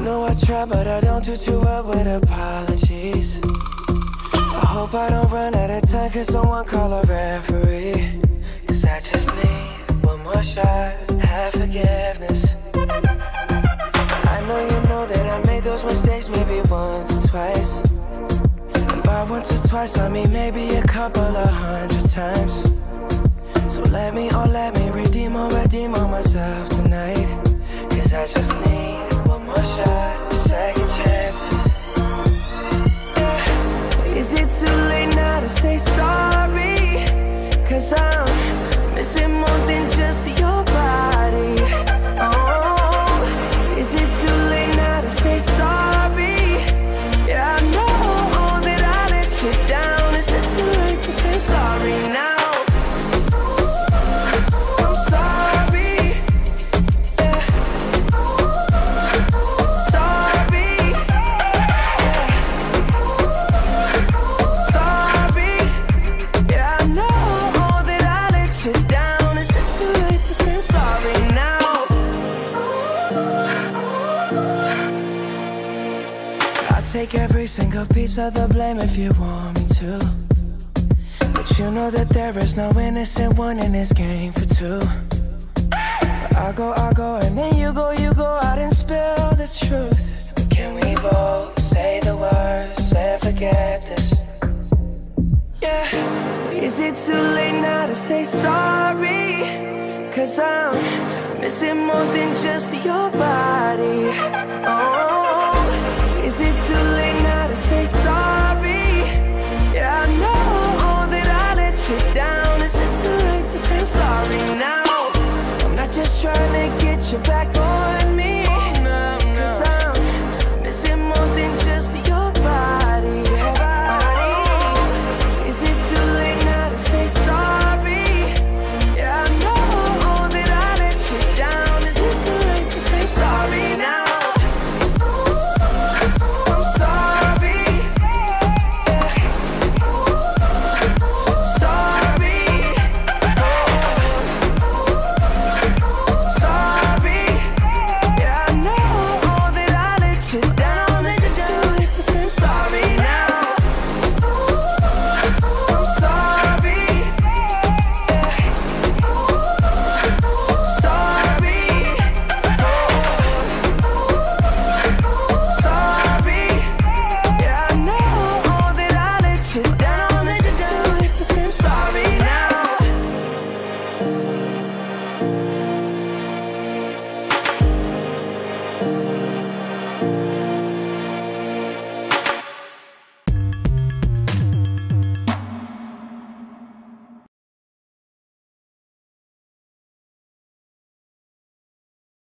know I try, but I don't do too well with apologies. I hope I don't run out of time, cause someone call a referee. Cause I just need one more shot, have forgiveness. I know you know that I made those mistakes maybe once or twice. And by once or twice I mean maybe a couple of 100 times. So let me redeem on myself tonight. Cause I just need one more shot, second chances. Yeah. Is it too late now to say sorry? Cause I'm missing more than just your body. Oh, is it too late now to say sorry? Yeah, I know that I let you down. Is it too late to say sorry now? Take every single piece of the blame if you want me to. But you know that there is no innocent one in this game for two. But I go, and then you go out and spill the truth. But can we both say the words and forget this? Yeah. Is it too late now to say sorry? Cause I'm missing more than just your body. Oh, is it too late now to say sorry? Yeah, I know that I let you down. Is it too late to say I'm sorry now? I'm not just trying to get you back on me. Cause I'm missing more than just your body. Oh, is it too late now to say sorry? Yeah, I know that I let you down. Is it too late to say I'm sorry now?